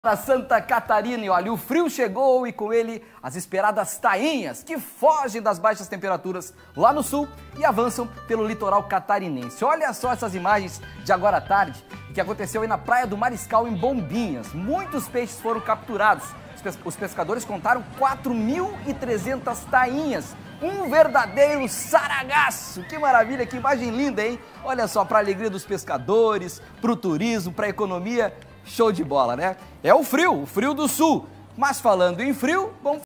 Para Santa Catarina, e olha, o frio chegou e com ele as esperadas tainhas, que fogem das baixas temperaturas lá no sul e avançam pelo litoral catarinense. Olha só essas imagens de agora à tarde, que aconteceu aí na Praia do Mariscal, em Bombinhas. Muitos peixes foram capturados. Os pescadores contaram 4.300 tainhas. Um verdadeiro saragaço! Que maravilha, que imagem linda, hein? Olha só, para a alegria dos pescadores, para o turismo, para a economia, show de bola, né? É o frio do sul. Mas falando em frio, vamos